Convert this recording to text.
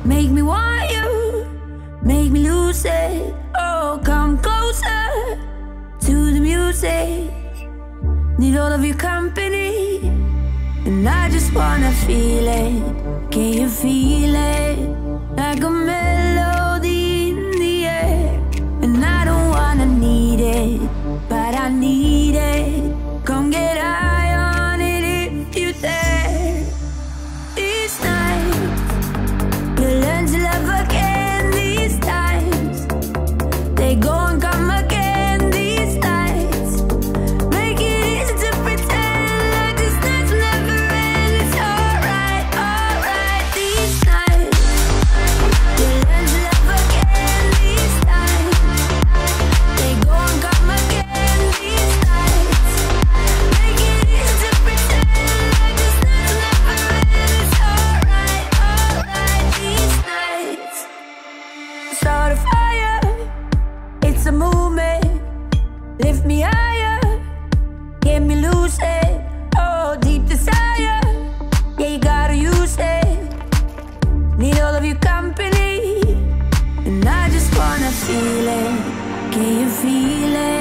Make me want you, make me lose it. Oh, come closer to the music. Need all of your company, and I just wanna feel it. Can you feel it? Like a melody in the air. And I don't wanna need it, but I need it. Come get high on it if you dare. These nights, you learn to love again. These times, they go and come again. These nights, make it easy to pretend like this night's never end. It's alright, alright. These nights, you learn to love again. These times, they go and come again. These nights, make it easy to pretend like this night's never end. It's alright, alright. These nights, start a fire. It's a movement. Lift me higher, get me loose it. Oh, deep desire, yeah, you gotta use it. Need all of your company, and I just wanna feel it. Can you feel it?